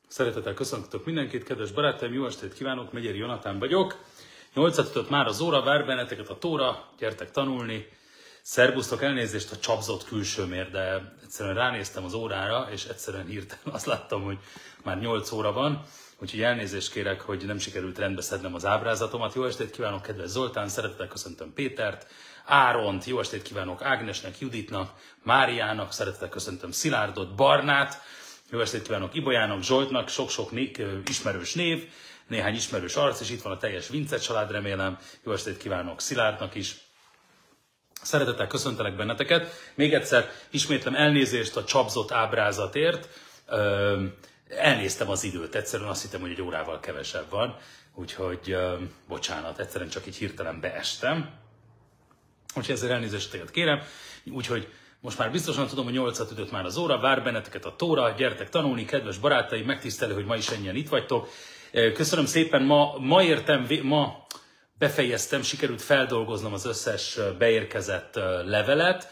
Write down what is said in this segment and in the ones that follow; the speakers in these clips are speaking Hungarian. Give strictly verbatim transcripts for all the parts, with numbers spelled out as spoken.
Szeretettel köszöntök mindenkit, kedves barátaim, jó estét kívánok, Megyeri Jonatán vagyok. Nyolcat ütött már az óra, vár benneteket a tóra, gyertek tanulni. Szerbusztok, elnézést a csapzott külsőmért, de egyszerűen ránéztem az órára, és egyszerűen hirtelen azt láttam, hogy már nyolc óra van. Úgyhogy elnézést kérek, hogy nem sikerült rendbe szednem az ábrázatomat. Jó estét kívánok, kedves Zoltán, szeretettel köszöntöm Pétert, Áront, jó estét kívánok Ágnesnek, Juditnak, Máriának, szeretettel köszöntöm Szilárdot, Barnát, jó estét kívánok Ibolyának, Zsoltnak, sok-sok ismerős név, néhány ismerős arc, és itt van a teljes Vince család, remélem. Jó estét kívánok Szilárdnak is. Szeretettel köszöntelek benneteket. Még egyszer ismétlem elnézést a csapzott ábrázatért. Ö, elnéztem az időt, egyszerűen azt hittem, hogy egy órával kevesebb van. Úgyhogy ö, bocsánat, egyszerűen csak így hirtelen beestem. Úgyhogy ezzel elnézést kérem. Úgyhogy most már biztosan tudom, hogy nyolcat ütött már az óra, vár benneteket a tóra, gyertek tanulni, kedves barátaim, megtisztelő, hogy ma is ennyien itt vagytok. Köszönöm szépen, ma, ma értem, ma befejeztem, sikerült feldolgoznom az összes beérkezett levelet.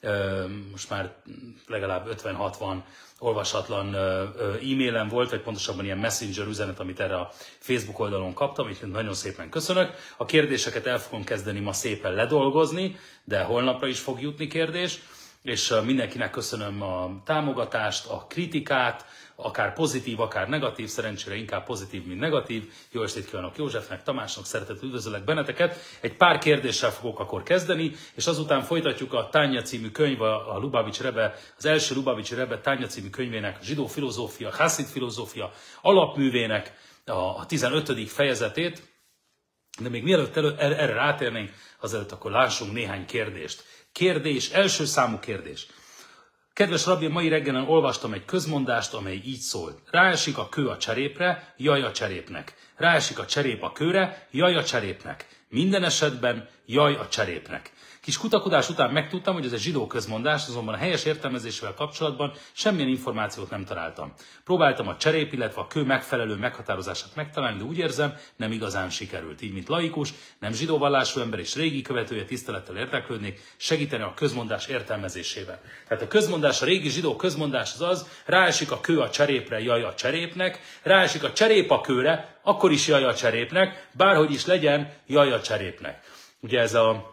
Most már legalább ötven-hatvan olvasatlan e-mailem volt, vagy pontosabban ilyen messenger üzenet, amit erre a Facebook oldalon kaptam, és nagyon szépen köszönök. A kérdéseket el fogom kezdeni ma szépen ledolgozni, de holnapra is fog jutni kérdés. És mindenkinek köszönöm a támogatást, a kritikát, akár pozitív, akár negatív, szerencsére inkább pozitív, mint negatív. Jó estét kívánok Józsefnek, Tamásnak, szeretettel üdvözöllek benneteket. Egy pár kérdéssel fogok akkor kezdeni, és azután folytatjuk a Tanya című könyv, a Lubavitch Rebbe, az első Lubavitch Rebbe Tanya című könyvének, a zsidó filozófia, Hasszid filozófia alapművének a tizenötödik fejezetét. De még mielőtt elő, erre rátérnénk, azelőtt akkor lássunk néhány kérdést. Kérdés, első számú kérdés. Kedves rabbi, mai reggelen olvastam egy közmondást, amely így szól. Ráesik a kő a cserépre, jaj a cserépnek. Ráesik a cserép a kőre, jaj a cserépnek. Minden esetben jaj a cserépnek. Kis kutakodás után megtudtam, hogy ez egy zsidó közmondás, azonban a helyes értelmezésével kapcsolatban semmilyen információt nem találtam. Próbáltam a cserép, illetve a kő megfelelő meghatározását megtalálni, de úgy érzem, nem igazán sikerült. Így, mint laikus, nem zsidó vallású ember és régi követője, tisztelettel érdeklődnék, segíteni a közmondás értelmezésével. Tehát a közmondás, a régi zsidó közmondás az az, ráesik a kő a cserépre, jaj a cserépnek, ráesik a cserép a kőre, akkor is jaj a cserépnek, bárhogy is legyen, jaj a cserépnek. Ugye ez a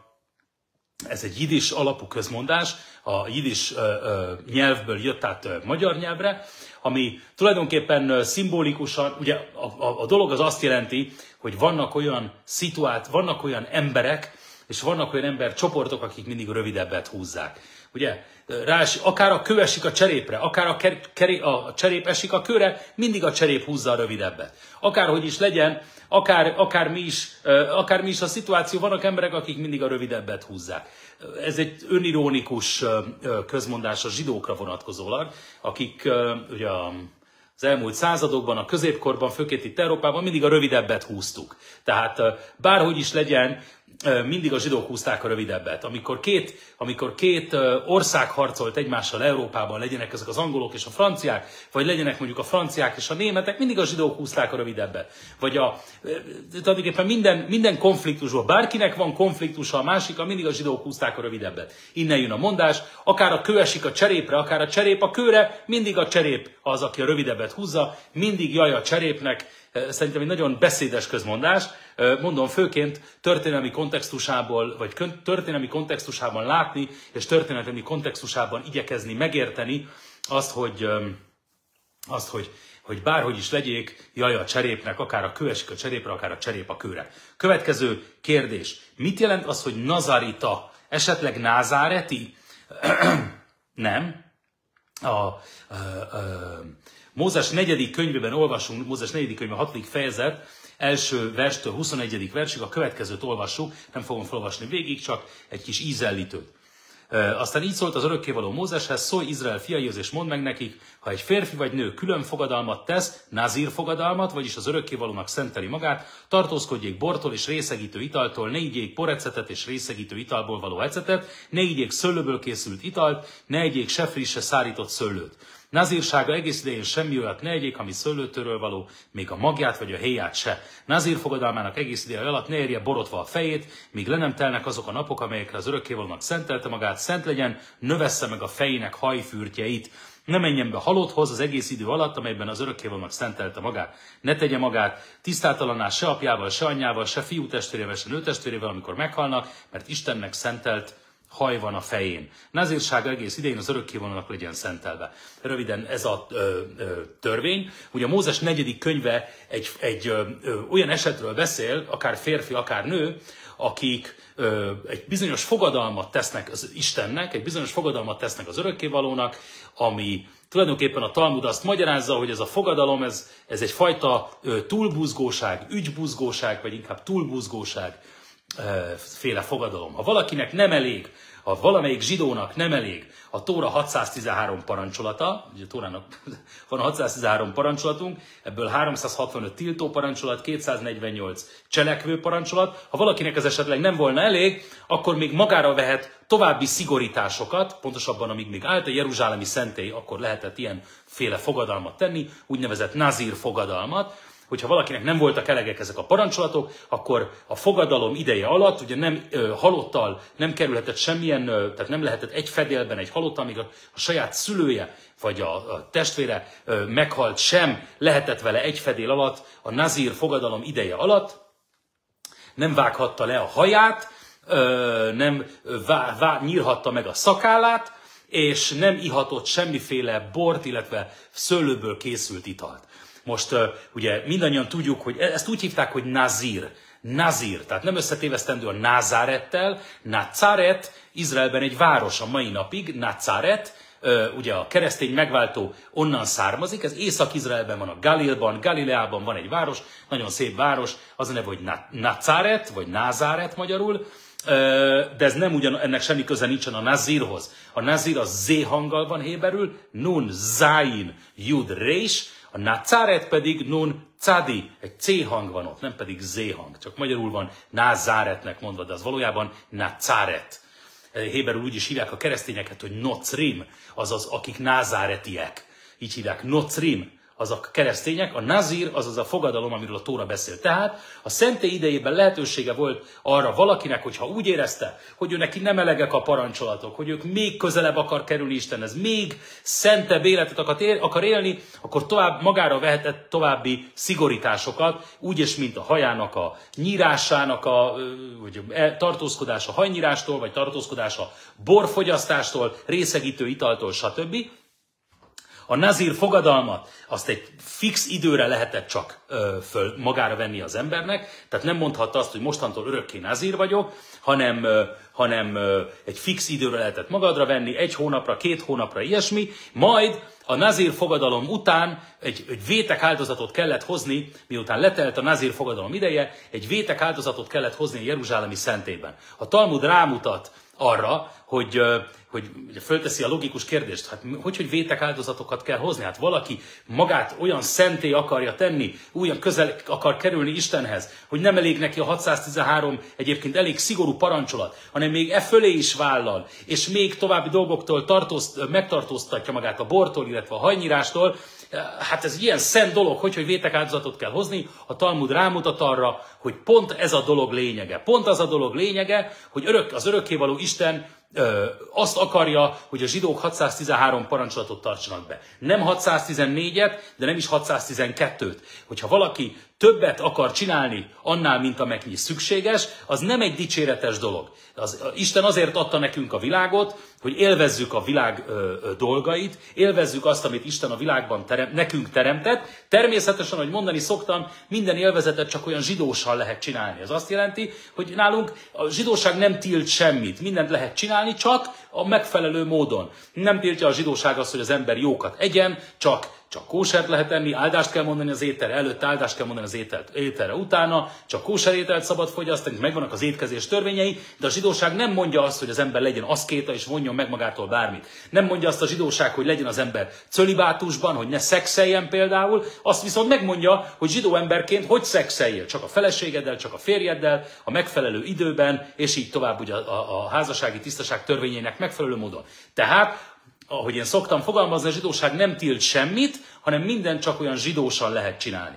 Ez egy jiddis alapú közmondás, a jiddis ö, ö, nyelvből jött át ö, magyar nyelvre, ami tulajdonképpen ö, szimbolikusan, ugye a, a, a dolog az azt jelenti, hogy vannak olyan szituát, vannak olyan emberek, és vannak olyan embercsoportok, akik mindig rövidebbet húzzák. Ugye, rás, akár a kő esik a cserépre, akár a, ker, ker, a cserép esik a kőre, mindig a cserép húzza a rövidebbet. Akárhogy is legyen, akár, akár, mi is, akár mi is a szituáció, vannak emberek, akik mindig a rövidebbet húzzák. Ez egy önironikus közmondás a zsidókra vonatkozólag, akik ugye az elmúlt századokban, a középkorban, főként itt Európában mindig a rövidebbet húztuk. Tehát bárhogy is legyen, mindig a zsidók húzták a rövidebbet. Amikor két, amikor két ország harcolt egymással Európában, legyenek ezek az angolok és a franciák, vagy legyenek mondjuk a franciák és a németek, mindig a zsidók húzták a rövidebbet. Vagy a, tulajdonképpen minden, minden konfliktusban, bárkinek van konfliktusa a másikkal, mindig a zsidók húzták a rövidebbet. Innen jön a mondás, akár a kő esik a cserépre, akár a cserép a kőre, mindig a cserép az, aki a rövidebbet húzza, mindig jaj a cserépnek. Szerintem egy nagyon beszédes közmondás, mondom főként történelmi kontextusából, vagy történelmi kontextusában látni, és történelmi kontextusában igyekezni megérteni azt, hogy, azt, hogy, hogy bárhogy is legyék, jaj a cserépnek, akár a kő esik a cserépre, akár a cserép a kőre. Következő kérdés. Mit jelent az, hogy nazarita? Esetleg názáreti? Nem. A... a, a Mózes negyedik könyvében olvasunk, Mózes negyedik könyve hatodik fejezet, első verstől huszonegyedik versig, a következőt olvassuk, nem fogom felolvasni végig, csak egy kis ízellítőt. Aztán így szólt az örökkévaló Mózeshez, szólj Izrael fiaihoz és mondd meg nekik, ha egy férfi vagy nő külön fogadalmat tesz, nazír fogadalmat, vagyis az örökkévalónak szenteli magát, tartózkodjék bortól és részegítő italtól, ne igyék porecetet és részegítő italból való ecetet, ne igyék szőlőből készült italt, ne igyék se friss, se szárított szőlőt. Nazírsága egész idején semmi olyat ne egyék, ami szőlőtőről való, még a magját vagy a héját se. Nazír fogadalmának egész ideje alatt ne érje borotva a fejét, míg le nem telnek azok a napok, amelyekre az örökkévalónak szentelte magát, szent legyen, növessze meg a fejének hajfürtjeit. Ne menjen be halotthoz az egész idő alatt, amelyben az örökkévalónak szentelte magát. Ne tegye magát tisztátalanná se apjával, se anyjával, se fiú testvérével, se nőtestvérével, amikor meghalnak, mert Istennek szentelt haj van a fején. Nazírság egész idején az örökkévalónak legyen szentelve. Röviden ez a ö, ö, törvény. Ugye a Mózes negyedik könyve egy, egy ö, ö, olyan esetről beszél, akár férfi, akár nő, akik ö, egy bizonyos fogadalmat tesznek az Istennek, egy bizonyos fogadalmat tesznek az örökkévalónak, ami tulajdonképpen a Talmud azt magyarázza, hogy ez a fogadalom, ez, ez egyfajta ö, túlbuzgóság, ügybuzgóság, vagy inkább túlbuzgóság ö, féle fogadalom. Ha valakinek nem elég, ha valamelyik zsidónak nem elég a Tóra hatszáztizenhárom parancsolata, ugye a Tórának van hatszáztizenhárom parancsolatunk, ebből háromszázhatvanöt tiltó parancsolat, kétszáznegyvennyolc cselekvő parancsolat. Ha valakinek ez esetleg nem volna elég, akkor még magára vehet további szigorításokat, pontosabban amíg még állt a jeruzsálemi szentély, akkor lehetett ilyenféle fogadalmat tenni, úgynevezett nazír fogadalmat. Hogyha valakinek nem voltak elegek ezek a parancsolatok, akkor a fogadalom ideje alatt, ugye nem ö, halottal nem kerülhetett semmilyen, ö, tehát nem lehetett egy fedélben egy halottal, amíg a, a saját szülője vagy a, a testvére ö, meghalt sem lehetett vele egy fedél alatt, a nazír fogadalom ideje alatt, nem vághatta le a haját, ö, nem vá, vá, nyírhatta meg a szakállát, és nem ihatott semmiféle bort, illetve szőlőből készült italt. Most ugye mindannyian tudjuk, hogy ezt úgy hívták, hogy nazír. Nazír, tehát nem összetévesztendő a Názárettel. Nazaret, Izraelben egy város a mai napig, Nazaret, ugye a keresztény megváltó onnan származik, ez Észak-Izraelben van, a Galilban, Galileában van egy város, nagyon szép város, az a neve, hogy Nazaret, vagy Názáret magyarul, de ez nem ugyan, ennek semmi köze nincsen a nazírhoz. A nazír az Z hanggal van héberül, nun, zain, jud, rés, a Nazaret pedig nun cadi, egy C hang van ott, nem pedig Z hang. Csak magyarul van Názáretnek mondva, de az valójában Nazaret. Héberül úgy is hívják a keresztényeket, hogy nocrim, azaz akik názáretiek. Így hívják nocrim, azok keresztények. A nazír, azaz a fogadalom, amiről a Tóra beszél. Tehát a szentély idejében lehetősége volt arra valakinek, hogyha úgy érezte, hogy ő neki nem elegek a parancsolatok, hogy ők még közelebb akar kerülni Istenhez, még szentebb életet akar élni, akkor tovább magára vehetett további szigorításokat, úgyis, mint a hajának a nyírásának a vagy tartózkodása hajnyírástól, vagy tartózkodása borfogyasztástól, részegítő italtól, stb. A nazír fogadalmat azt egy fix időre lehetett csak ö, föl magára venni az embernek, tehát nem mondhatta azt, hogy mostantól örökké nazír vagyok, hanem, ö, hanem ö, egy fix időre lehetett magadra venni, egy hónapra, két hónapra, ilyesmi, majd a nazír fogadalom után egy, egy vétek áldozatot kellett hozni, miután letelt a nazír fogadalom ideje, egy vétek áldozatot kellett hozni a jeruzsálemi szentélyben. A Talmud rámutat arra, hogy, hogy fölteszi a logikus kérdést, hát hogy, hogy vétek áldozatokat kell hozni? Hát valaki magát olyan szenté akarja tenni, olyan közel akar kerülni Istenhez, hogy nem elég neki a hatszáztizenhárom egyébként elég szigorú parancsolat, hanem még e fölé is vállal, és még további dolgoktól tartózt, megtartóztatja magát a bortól, illetve a hajnyírástól. Hát ez ilyen szent dolog, hogy, hogy vétek áldozatot kell hozni. A Talmud rámutat arra, hogy pont ez a dolog lényege. Pont az a dolog lényege, hogy örök, az örökkévaló Isten ö, azt akarja, hogy a zsidók hatszáztizenhárom parancsolatot tartsanak be. Nem hatszáztizennégyet, de nem is hatszáztizenkettőt. Hogyha valaki többet akar csinálni annál, mint amennyi szükséges, az nem egy dicséretes dolog. Az, Isten azért adta nekünk a világot, hogy élvezzük a világ ö, ö, dolgait, élvezzük azt, amit Isten a világban terem, nekünk teremtett. Természetesen, ahogy mondani szoktam, minden élvezetet csak olyan zsidósan lehet csinálni. Ez azt jelenti, hogy nálunk a zsidóság nem tilt semmit, mindent lehet csinálni, csak a megfelelő módon. Nem tiltja a zsidóság azt, hogy az ember jókat egyen, csak Csak kósert lehet enni, áldást kell mondani az ételre előtt, áldást kell mondani az ételt, ételre utána, csak kóser ételt szabad fogyasztani, megvannak az étkezés törvényei, de a zsidóság nem mondja azt, hogy az ember legyen aszkéta és vonjon meg magától bármit. Nem mondja azt a zsidóság, hogy legyen az ember cölibátusban, hogy ne szexeljen például, azt viszont megmondja, hogy zsidó emberként hogy szexeljél, csak a feleségeddel, csak a férjeddel, a megfelelő időben, és így tovább ugye a, a, a házassági tisztaság törvényének megfelelő módon. Tehát ahogy én szoktam fogalmazni, a zsidóság nem tilt semmit, hanem mindent csak olyan zsidósan lehet csinálni.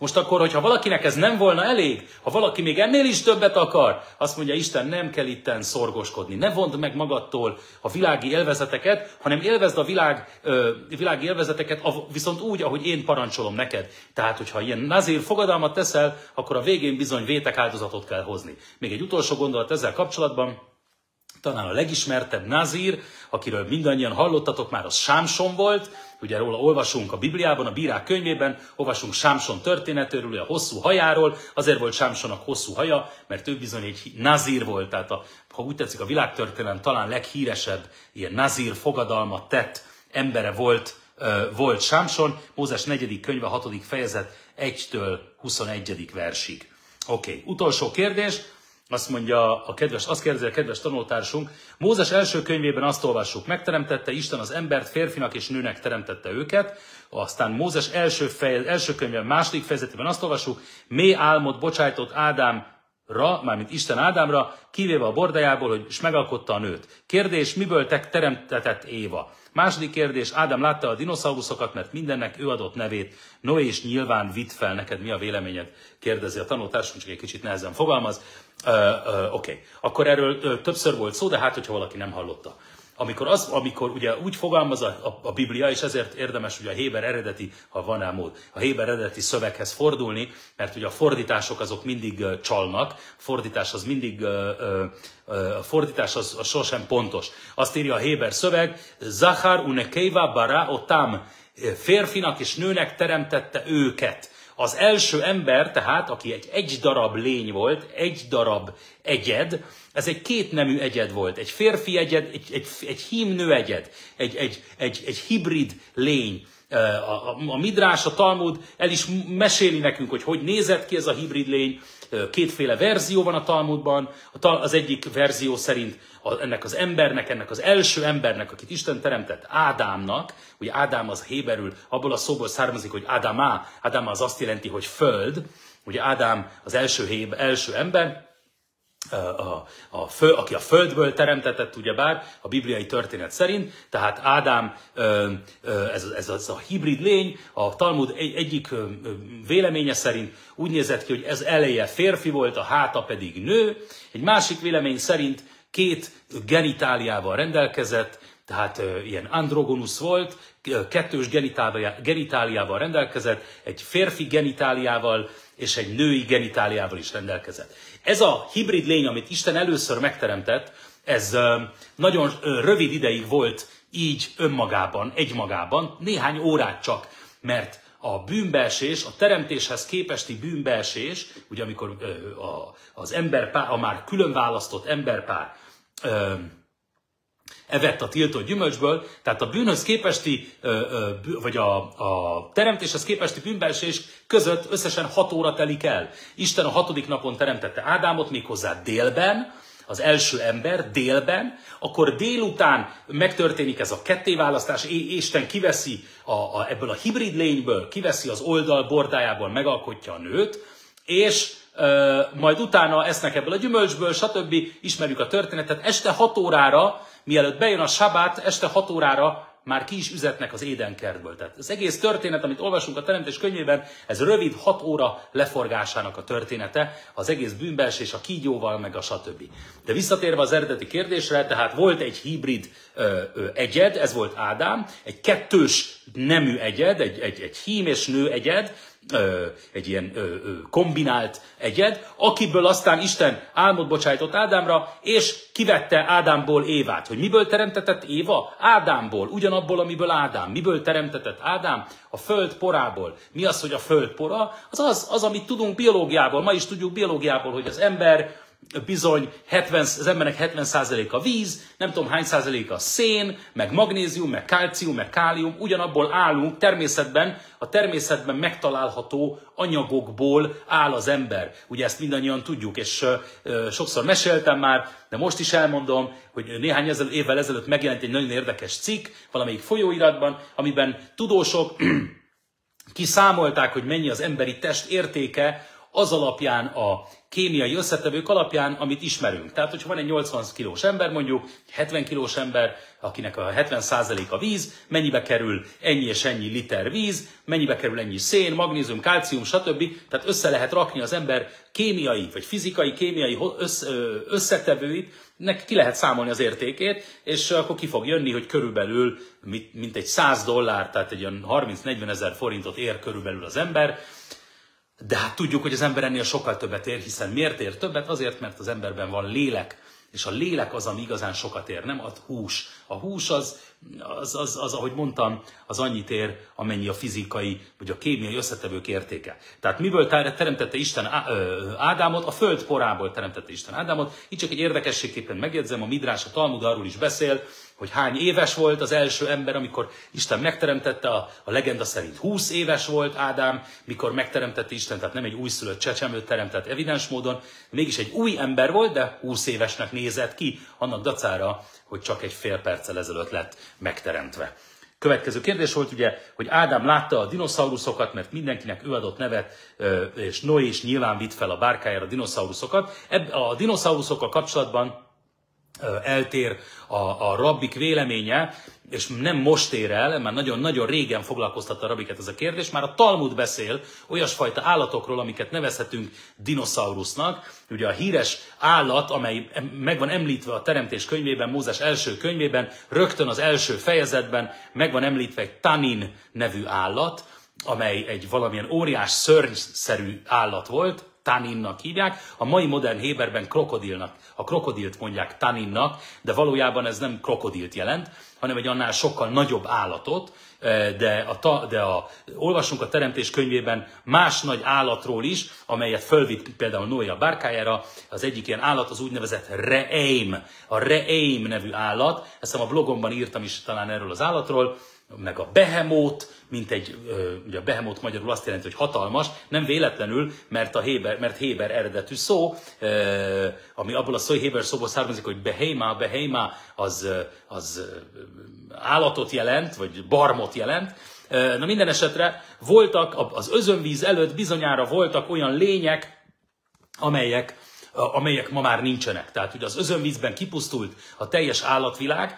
Most akkor, hogyha valakinek ez nem volna elég, ha valaki még ennél is többet akar, azt mondja Isten, nem kell itten szorgoskodni. Ne vondd meg magadtól a világi élvezeteket, hanem élvezd a világ, ö, világi élvezeteket viszont úgy, ahogy én parancsolom neked. Tehát, hogyha ilyen nazír fogadalmat teszel, akkor a végén bizony vétek áldozatot kell hozni. Még egy utolsó gondolat ezzel kapcsolatban. Talán a legismertebb nazír, akiről mindannyian hallottatok már, az Sámson volt. Ugye róla olvasunk a Bibliában, a Bírák könyvében, olvasunk Sámson történetéről, a hosszú hajáról. Azért volt Sámsonnak hosszú haja, mert ő bizony egy nazír volt. Tehát a, ha úgy tetszik, a világtörténelem talán leghíresebb ilyen nazír fogadalmat tett embere volt, uh, volt Sámson. Mózes negyedik könyve, hatodik fejezet, egytől huszonegyedik versig. Oké, okay. Utolsó kérdés. Azt mondja a kedves, azt kérdezi a kedves tanultársunk, Mózes első könyvében azt olvassuk, megteremtette Isten az embert, férfinak és nőnek teremtette őket, aztán Mózes első, fejez, első könyvében, második fejezetében azt olvassuk, mély álmot bocsájtott Ádámra, mármint Isten Ádámra, kivéve a bordájából, hogy is megalkotta a nőt. Kérdés, miből te teremtetett Éva? Második kérdés, Ádám látta a dinoszauruszokat, mert mindennek ő adott nevét. Noé is nyilván vitt fel, neked mi a véleményed? Kérdezi a tanultársunk, csak egy kicsit nehezen fogalmaz. Uh, uh, Oké, okay. Akkor erről uh, többször volt szó, de hát, hogyha valaki nem hallotta. Amikor, az, amikor ugye úgy fogalmaz a, a, a Biblia, és ezért érdemes ugye a héber eredeti, ha van ám mód, a héber eredeti szöveghez fordulni, mert ugye a fordítások azok mindig uh, csalnak, a fordítás az mindig, uh, uh, a fordítás az, az sosem pontos. Azt írja a héber szöveg, Zachar unekeiva bara otam, férfinak és nőnek teremtette őket. Az első ember, tehát, aki egy egy darab lény volt, egy darab egyed, ez egy kétnemű egyed volt, egy férfi egyed, egy, egy, egy hímnő egyed, egy, egy, egy, egy hibrid lény. A, a, a Midrás, a Talmud el is meséli nekünk, hogy hogy nézett ki ez a hibrid lény. Kétféle verzió van a Talmudban. Az egyik verzió szerint ennek az embernek, ennek az első embernek, akit Isten teremtett, Ádámnak, ugye Ádám az héberül, abból a szóból származik, hogy Ádámá, Ádámá az azt jelenti, hogy föld, ugye Ádám az első, héber, első ember, A, a, a föl, aki a földből teremtetett, ugyebár a bibliai történet szerint, tehát Ádám, ez, ez, ez a hibrid lény, a Talmud egy, egyik véleménye szerint úgy nézett ki, hogy ez eleje férfi volt, a háta pedig nő, egy másik vélemény szerint két genitáliával rendelkezett, tehát ilyen androgonusz volt, kettős genitáliával rendelkezett, egy férfi genitáliával és egy női genitáliával is rendelkezett. Ez a hibrid lény, amit Isten először megteremtett, ez nagyon rövid ideig volt így önmagában, egymagában, néhány órát csak, mert a bűnbeesés, a teremtéshez képesti bűnbeesés, ugye amikor az emberpár, a már külön választott emberpár evett a tiltott gyümölcsből, tehát a bűnhöz képesti, vagy a, a teremtéshez képesti bűnbeesés között összesen hat óra telik el. Isten a hatodik napon teremtette Ádámot, méghozzá délben, az első ember délben, akkor délután megtörténik ez a kettéválasztás, Isten kiveszi a, a, ebből a hibrid lényből, kiveszi az oldal bordájából, megalkotja a nőt, és ö, majd utána esznek ebből a gyümölcsből, stb. Ismerjük a történetet, este hat órára, mielőtt bejön a sabát, este hat órára már ki is üzetnek az édenkertből. Tehát az egész történet, amit olvasunk a Teremtés könyvében, ez rövid hat óra leforgásának a története, az egész bűnbeesés a kígyóval, meg a stb. De visszatérve az eredeti kérdésre, tehát volt egy hibrid ö, ö, egyed, ez volt Ádám, egy kettős nemű egyed, egy, egy, egy hím és nő egyed, Ö, egy ilyen ö, ö, kombinált egyed, akiből aztán Isten álmot bocsájtott Ádámra, és kivette Ádámból Évát. Hogy miből teremtetett Éva? Ádámból, ugyanabból, amiből Ádám. Miből teremtetett Ádám? A föld porából. Mi az, hogy a föld pora? Az az, az amit tudunk biológiából, ma is tudjuk biológiából, hogy az ember bizony hetven, az embernek hetven százaléka víz, nem tudom hány százaléka szén, meg magnézium, meg kalcium, meg kálium, ugyanabból állunk, természetben, a természetben megtalálható anyagokból áll az ember. Ugye ezt mindannyian tudjuk, és uh, sokszor meséltem már, de most is elmondom, hogy néhány ezel, évvel ezelőtt megjelent egy nagyon érdekes cikk valamelyik folyóiratban, amiben tudósok kiszámolták, hogy mennyi az emberi test értéke, az alapján, a kémiai összetevők alapján, amit ismerünk. Tehát, hogyha van egy nyolcvan kilós ember mondjuk, hetven kilós ember, akinek a hetven százaléka víz, mennyibe kerül ennyi és ennyi liter víz, mennyibe kerül ennyi szén, magnézium, kálcium, stb. Tehát össze lehet rakni az ember kémiai, vagy fizikai, kémiai összetevőit, neki ki lehet számolni az értékét, és akkor ki fog jönni, hogy körülbelül mint egy száz dollár, tehát egy olyan harminc-negyven ezer forintot ér körülbelül az ember. De hát tudjuk, hogy az ember ennél sokkal többet ér, hiszen miért ér többet? Azért, mert az emberben van lélek, és a lélek az, ami igazán sokat ér, nem a hús. A hús az, az, az, az, ahogy mondtam, az annyit ér, amennyi a fizikai vagy a kémiai összetevők értéke. Tehát miből teremtette Isten Ádámot? A föld porából teremtette Isten Ádámot. Itt csak egy érdekességképpen megjegyzem, a Midrás, a Talmud arról is beszél, hogy hány éves volt az első ember, amikor Isten megteremtette, a, a legenda szerint húsz éves volt Ádám, mikor megteremtette Isten, tehát nem egy újszülött csecsemőt teremtett evidens módon, mégis egy új ember volt, de húsz évesnek nézett ki, annak dacára, hogy csak egy fél perccel ezelőtt lett megteremtve. Következő kérdés volt ugye, hogy Ádám látta a dinoszauruszokat, mert mindenkinek ő adott nevet, és Noé is nyilván vitt fel a bárkájára a dinoszauruszokat. A dinoszauruszokkal kapcsolatban eltér a, a rabbik véleménye, és nem most ér el, már nagyon-nagyon régen foglalkoztatta a rabbiket ez a kérdés, már a Talmud beszél olyasfajta állatokról, amiket nevezhetünk dinoszaurusznak. Ugye a híres állat, amely meg van említve a Teremtés könyvében, Mózes első könyvében, rögtön az első fejezetben meg van említve egy tanin nevű állat, amely egy valamilyen óriás szörnyszerű állat volt, taninnak hívják, a mai modern héberben krokodilnak, a krokodilt mondják taninnak, de valójában ez nem krokodilt jelent, hanem egy annál sokkal nagyobb állatot, de, a, de a, olvasunk a Teremtés könyvében más nagy állatról is, amelyet fölvitt például Noé a bárkájára, az egyik ilyen állat az úgynevezett re'eim, a re'eim nevű állat, ezt a blogomban írtam is talán erről az állatról, meg a behemót, mint egy, ugye a behemót magyarul azt jelenti, hogy hatalmas, nem véletlenül, mert a héber, mert héber eredetű szó, ami abból a szó, héber szóból származik, hogy behéma, behéma az, az állatot jelent, vagy barmot jelent. Na minden esetre voltak, az özönvíz előtt bizonyára voltak olyan lények, amelyek amelyek ma már nincsenek. Tehát ugye az özönvízben kipusztult a teljes állatvilág,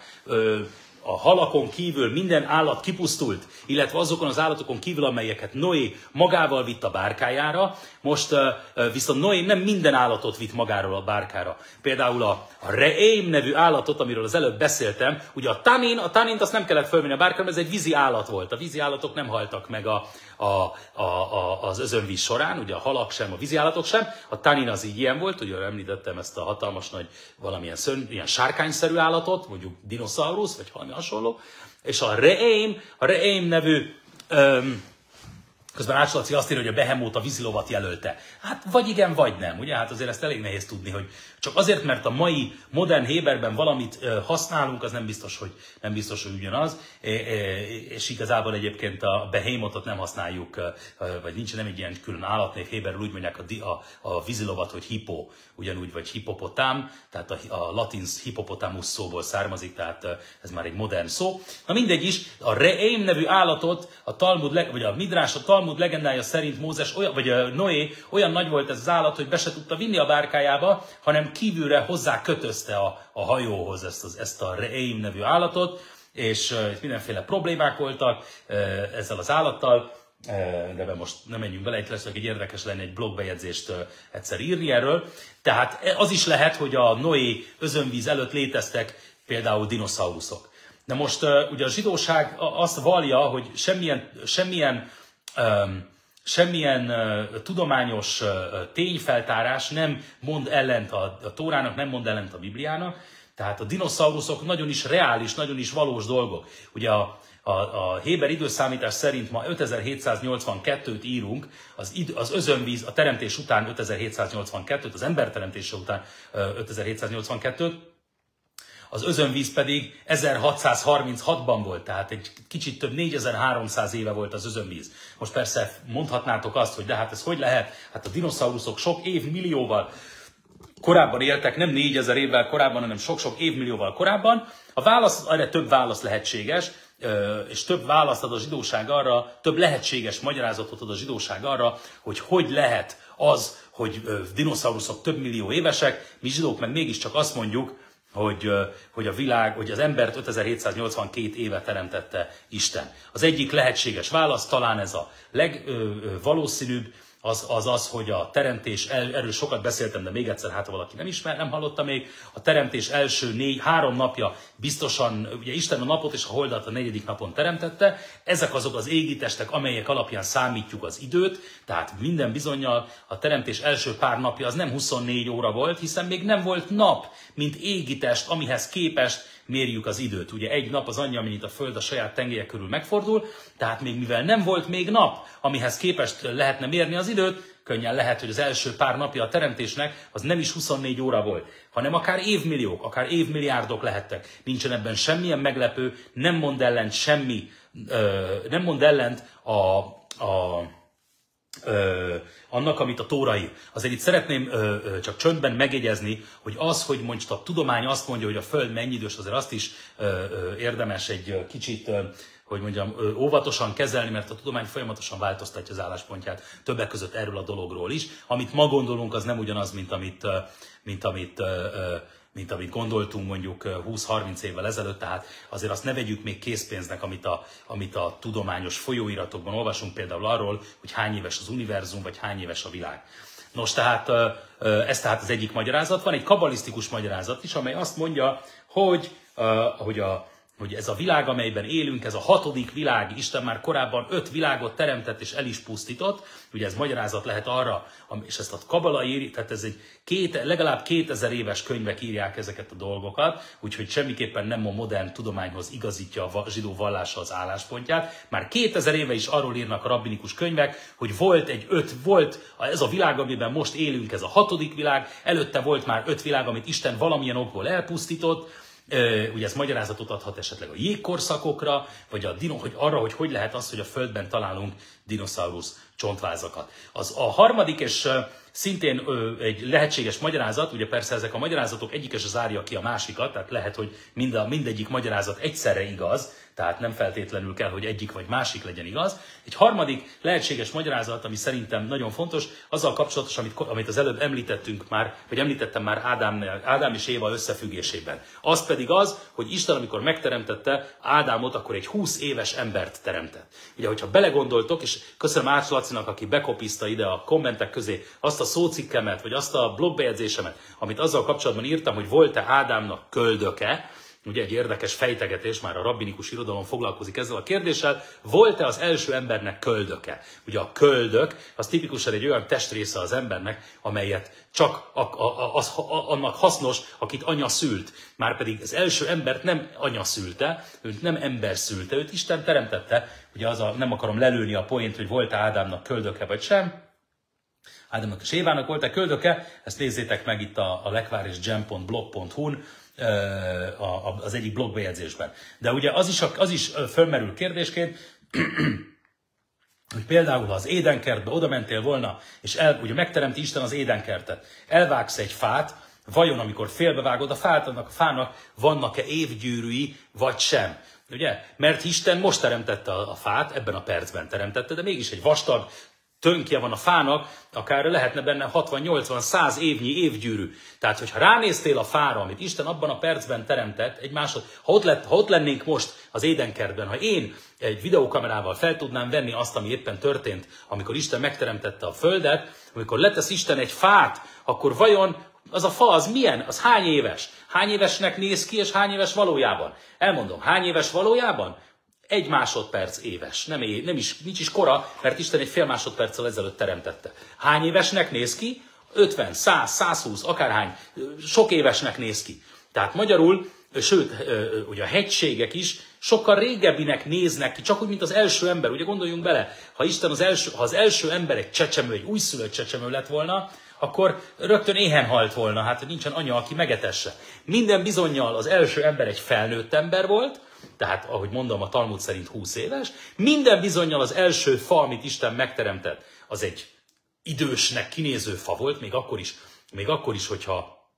a halakon kívül minden állat kipusztult, illetve azokon az állatokon kívül, amelyeket Noé magával vitt a bárkájára. Most uh, viszont Noé nem minden állatot vitt magáról a bárkára. Például a, a re'eim nevű állatot, amiről az előbb beszéltem, ugye a tanin, a tanint azt nem kellett fölvenni a bárkára, ez egy vízi állat volt. A vízi állatok nem haltak meg a, a, a, a, az özönvíz során, ugye a halak sem, a vízi állatok sem. A tanin az így ilyen volt, ugye említettem ezt a hatalmas nagy valamilyen szörny, ilyen sárkányszerű állatot, mondjuk dinoszaurusz, vagy valami hasonló. És a re'eim, a re'eim nevű, öm, közben Ács Laci azt írja, hogy a behemót a vízilovat jelölte. Hát vagy igen, vagy nem. Ugye? Hát azért ezt elég nehéz tudni, hogy csak azért, mert a mai modern héberben valamit használunk, az nem biztos, hogy, nem biztos, hogy ugyanaz. És igazából egyébként a behemotot nem használjuk, vagy nincs nem egy ilyen külön állatnév, héberül úgy mondják a, a, a vízilovat, hogy hippo, ugyanúgy, vagy hippopotám, tehát a, a latin hippopotamus szóból származik, tehát ez már egy modern szó. Na mindegy is, a re'eim nevű állatot, a Talmud, vagy a Midrás, a Talmud legendája szerint Mózes, olyan, vagy Noé olyan nagy volt ez az állat, hogy be se tudta vinni a bárkájába, hanem kívülre hozzá kötözte a, a hajóhoz ezt, az, ezt a re'eim nevű állatot, és uh, mindenféle problémák voltak uh, ezzel az állattal, uh, de most nem menjünk bele, itt lesz, hogy egy érdekes lenne egy blogbejegyzést uh, egyszer írni erről. Tehát az is lehet, hogy a Noé özönvíz előtt léteztek például dinoszauruszok. De most uh, ugye a zsidóság azt vallja, hogy semmilyen, semmilyen um, Semmilyen uh, tudományos uh, tényfeltárás nem mond ellent a, a Tórának, nem mond ellent a Bibliának. Tehát a dinoszauruszok nagyon is reális, nagyon is valós dolgok. Ugye a, a, a héber időszámítás szerint ma ötezer-hétszáznyolcvankettőt írunk, az, id, az özönvíz a teremtés után ötezer-hétszáznyolcvankettőt, az ember teremtése után uh, ötezer-hétszáznyolcvankettőt, az özönvíz pedig ezerhatszázharminchatban volt, tehát egy kicsit több négyezer-háromszáz éve volt az özönvíz. Most persze mondhatnátok azt, hogy de hát ez hogy lehet? Hát a dinoszauruszok sok évmillióval korábban éltek, nem négyezer évvel korábban, hanem sok-sok évmillióval korábban. A válasz, erre több válasz lehetséges. és több választ ad a zsidóság arra, több lehetséges magyarázatot ad a zsidóság arra, hogy hogy lehet az, hogy dinoszauruszok több millió évesek, mi zsidók meg mégiscsak azt mondjuk, hogy, hogy a világ, hogy az embert ötezer-hétszáznyolcvankét éve teremtette Isten. Az egyik lehetséges válasz, talán ez a legvalószínűbb, az, az az, hogy a teremtés, el, erről sokat beszéltem, de még egyszer, hát ha valaki nem ismer, nem hallotta még, a teremtés első négy, három napja biztosan, ugye Isten a napot és a holdat a negyedik napon teremtette, ezek azok az égi testek, amelyek alapján számítjuk az időt, tehát minden bizonnyal a teremtés első pár napja az nem huszonnégy óra volt, hiszen még nem volt nap, mint égi test, amihez képest mérjük az időt. Ugye egy nap az annyi, amennyit a Föld a saját tengelye körül megfordul, tehát még mivel nem volt még nap, amihez képest lehetne mérni az időt, könnyen lehet, hogy az első pár napja a teremtésnek az nem is huszonnégy óra volt, hanem akár évmilliók, akár évmilliárdok lehettek. Nincsen ebben semmilyen meglepő, nem mond ellent semmi, ö, nem mond ellent a, a Ö, annak, amit a Tóra ír. Azért itt szeretném ö, ö, csak csöndben megjegyezni, hogy az, hogy mondjuk a tudomány azt mondja, hogy a Föld mennyi idős, azért azt is ö, ö, érdemes egy kicsit, ö, hogy mondjam, ö, óvatosan kezelni, mert a tudomány folyamatosan változtatja az álláspontját, többek között erről a dologról is. Amit ma gondolunk, az nem ugyanaz, mint amit, ö, mint amit ö, ö, mint amit gondoltunk mondjuk húsz-harminc évvel ezelőtt, tehát azért azt ne vegyük még készpénznek, amit a, amit a tudományos folyóiratokban olvasunk, például arról, hogy hány éves az univerzum, vagy hány éves a világ. Nos, tehát ez tehát az egyik magyarázat. Van egy kabbalisztikus magyarázat is, amely azt mondja, hogy, hogy a hogy ez a világ, amelyben élünk, ez a hatodik világ, Isten már korábban öt világot teremtett és el is pusztított, ugye ez magyarázat lehet arra, és ezt a Kabala írja, tehát ez egy két, legalább kétezer éves könyvek írják ezeket a dolgokat, úgyhogy semmiképpen nem a modern tudományhoz igazítja a zsidó vallása az álláspontját. Már kétezer éve is arról írnak a rabbinikus könyvek, hogy volt egy öt, volt ez a világ, amiben most élünk, ez a hatodik világ, előtte volt már öt világ, amit Isten valamilyen okból elpusztított. Ugye ez magyarázatot adhat esetleg a jégkorszakokra, vagy a dino, hogy arra, hogy hogy lehet az, hogy a Földben találunk dinoszaurusz csontvázakat. Az a harmadik és szintén egy lehetséges magyarázat, ugye persze ezek a magyarázatok egyike se zárja ki a másikat, tehát lehet, hogy mind a, mindegyik magyarázat egyszerre igaz, tehát nem feltétlenül kell, hogy egyik vagy másik legyen igaz. Egy harmadik lehetséges magyarázat, ami szerintem nagyon fontos, azzal kapcsolatos, amit, amit az előbb említettünk már, vagy említettem már Ádám, Ádám és Éva összefüggésében. Az pedig az, hogy Isten, amikor megteremtette Ádámot, akkor egy húsz éves embert teremtett. Ugye, hogyha belegondoltok, és köszönöm Ács Lacinak, aki bekopizta ide a kommentek közé azt a szócikkemet, vagy azt a blogbejegyzésemet, amit azzal kapcsolatban írtam, hogy volt-e Ádámnak köldöke. Ugye egy érdekes fejtegetés, már a rabbinikus irodalom foglalkozik ezzel a kérdéssel, volt-e az első embernek köldöke? Ugye a köldök, az tipikusan egy olyan testrésze az embernek, amelyet csak a, a, az, a, annak hasznos, akit anya szült. Márpedig az első embert nem anya szülte, őt nem ember szülte, őt Isten teremtette. Ugye az a, nem akarom lelőni a poént, hogy volt-e Ádámnak köldöke vagy sem. Ádámnak és Évának volt-e köldöke? Ezt nézzétek meg itt a, a lekvárisgem pont blog pont hu-n. Az egyik blogbejegyzésben. De ugye az is, az is fölmerül kérdésként, hogy például, ha az édenkertbe oda mentél volna, és el, ugye megteremti Isten az édenkertet, elvágsz egy fát, vajon amikor félbevágod a fát, annak a fának vannak-e évgyűrűi, vagy sem? Ugye? Mert Isten most teremtette a fát, ebben a percben teremtette, de mégis egy vastag tönkje van a fának, akár lehetne benne hatvan-nyolcvan-száz évnyi évgyűrű. Tehát, hogyha ránéztél a fára, amit Isten abban a percben teremtett, egy másod, ha ott, lett, ha ott lennénk most az édenkertben, ha én egy videókamerával fel tudnám venni azt, ami éppen történt, amikor Isten megteremtette a Földet, amikor letesz Isten egy fát, akkor vajon az a fa az milyen? Az hány éves? Hány évesnek néz ki, és hány éves valójában? Elmondom, hány éves valójában? Egy másodperc éves. Nem, é, nem is, nincs is kora, mert Isten egy fél másodperccel ezelőtt teremtette. Hány évesnek néz ki? ötven, száz, százhúsz, akárhány. Sok évesnek néz ki. Tehát magyarul, sőt, ugye a hegységek is sokkal régebbinek néznek ki, csak úgy, mint az első ember. Ugye gondoljunk bele, ha Isten az első, ha az első ember egy csecsemő, egy újszülött csecsemő lett volna, akkor rögtön éhen halt volna. Hát nincsen anya, aki megetesse. Minden bizonnyal az első ember egy felnőtt ember volt, tehát, ahogy mondom, a Talmud szerint húsz éves. Minden bizonnyal az első fa, amit Isten megteremtett, az egy idősnek kinéző fa volt, még akkor is, még akkor is hogyha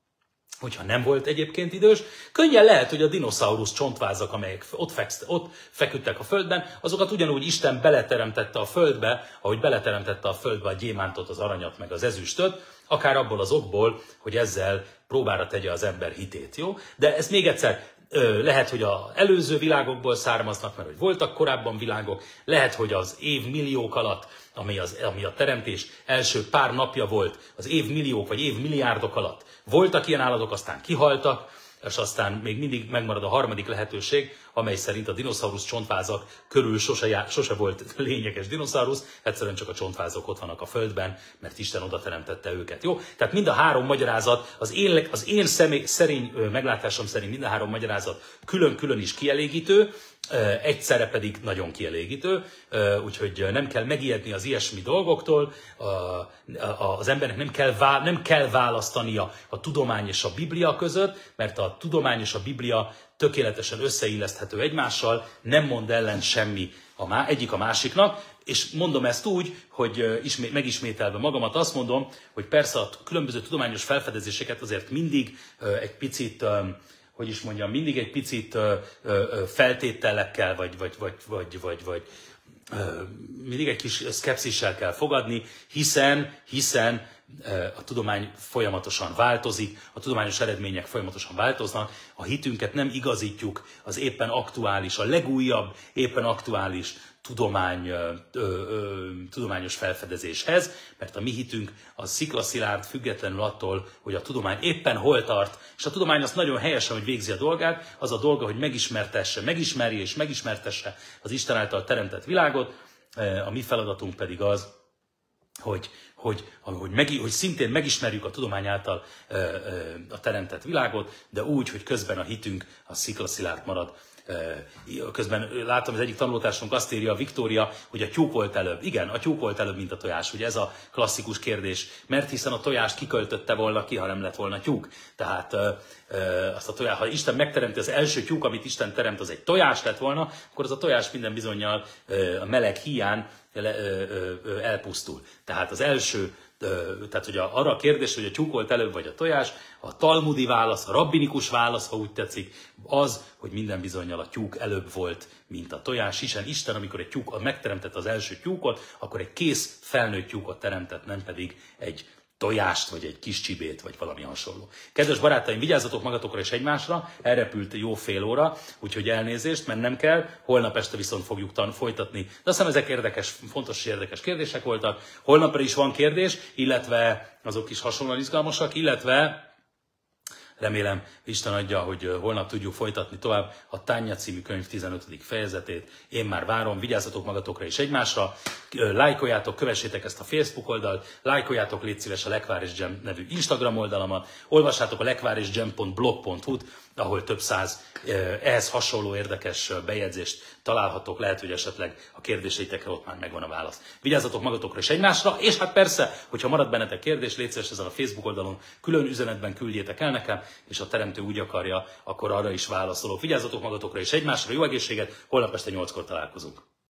hogyha nem volt egyébként idős, könnyen lehet, hogy a dinoszaurusz csontvázak, amelyek ott, feksz, ott feküdtek a földben, azokat ugyanúgy Isten beleteremtette a földbe, ahogy beleteremtette a földbe a gyémántot, az aranyat, meg az ezüstöt, akár abból az okból, hogy ezzel próbára tegye az ember hitét, jó? De ez még egyszer, lehet, hogy az előző világokból származnak, mert hogy voltak korábban világok, lehet, hogy az évmilliók alatt, ami, az, ami a teremtés első pár napja volt, az évmilliók vagy évmilliárdok alatt voltak ilyen állatok, aztán kihaltak, és aztán még mindig megmarad a harmadik lehetőség, amely szerint a dinoszaurusz csontvázak körül sose, já, sose volt lényeges dinoszaurusz, egyszerűen csak a csontvázok ott vannak a földben, mert Isten oda teremtette őket. Jó? Tehát mind a három magyarázat, az én, az én személy, szerény meglátásom szerint mind a három magyarázat külön-külön is kielégítő, egyszerre pedig nagyon kielégítő, úgyhogy nem kell megijedni az ilyesmi dolgoktól, az embernek nem kell, nem kell választania a tudomány és a Biblia között, mert a tudomány és a Biblia tökéletesen összeilleszthető egymással, nem mond ellen semmi a má, egyik a másiknak, és mondom ezt úgy, hogy ismét, megismételve magamat azt mondom, hogy persze a különböző tudományos felfedezéseket azért mindig egy picit, hogy is mondjam, mindig egy picit feltételekkel, vagy, vagy, vagy, vagy, vagy, vagy mindig egy kis szkepszissel kell fogadni, hiszen, hiszen a tudomány folyamatosan változik, a tudományos eredmények folyamatosan változnak, a hitünket nem igazítjuk az éppen aktuális, a legújabb, éppen aktuális tudomány, ö, ö, tudományos felfedezéshez, mert a mi hitünk az sziklaszilárd, függetlenül attól, hogy a tudomány éppen hol tart, és a tudomány azt nagyon helyesen, hogy végzi a dolgát, az a dolga, hogy megismertesse, megismerje és megismertesse az Isten által teremtett világot, a mi feladatunk pedig az, hogy, hogy, hogy, meg, hogy szintén megismerjük a tudomány által ö, ö, a teremtett világot, de úgy, hogy közben a hitünk a sziklaszilárd marad. Közben látom, az egyik tanulótársunk azt írja, Viktória, hogy a tyúk volt előbb. Igen, a tyúk volt előbb, mint a tojás. Ugye ez a klasszikus kérdés. Mert hiszen a tojást kiköltötte volna ki, ha nem lett volna tyúk. Tehát azt a tojás, ha Isten megteremti, az első tyúk, amit Isten teremt, az egy tojás lett volna, akkor az a tojás minden bizonnyal a meleg híján elpusztul. Tehát az első, tehát hogy arra a kérdés, hogy a tyúk volt előbb, vagy a tojás, a talmudi válasz, a rabbinikus válasz, ha úgy tetszik, az, hogy minden bizonnyal a tyúk előbb volt, mint a tojás, hiszen Isten, amikor egy tyúk megteremtette az első tyúkot, akkor egy kész felnőtt tyúkot teremtett, nem pedig egy tojást, vagy egy kis csibét, vagy valami hasonló. Kedves barátaim, vigyázzatok magatokra és egymásra, elrepült jó fél óra, úgyhogy elnézést, mert nem kell, holnap este viszont fogjuk tan- folytatni. De azt hiszem, ezek érdekes, fontos és érdekes kérdések voltak. Holnapra is van kérdés, illetve azok is hasonlóan izgalmasak, illetve remélem, Isten adja, hogy holnap tudjuk folytatni tovább a Tánja című könyv tizenötödik fejezetét. Én már várom, vigyázzatok magatokra és egymásra, lájkoljátok, kövessétek ezt a Facebook oldalt, lájkoljátok, légy szíves a lekvárisgem nevű Instagram oldalamat, olvassátok a lekvárisgem pont blog pont hu-t, ahol több száz ehhez hasonló érdekes bejegyzést találhatok, lehet, hogy esetleg a kérdéseitekre ott már megvan a válasz. Vigyázzatok magatokra és egymásra, és hát persze, hogyha marad bennetek kérdés, légy szíves ezen a Facebook oldalon külön üzenetben küldjétek el nekem, és a teremtő úgy akarja, akkor arra is válaszolok. Vigyázzatok magatokra és egymásra, jó egészséget, holnap este nyolckor találkozunk.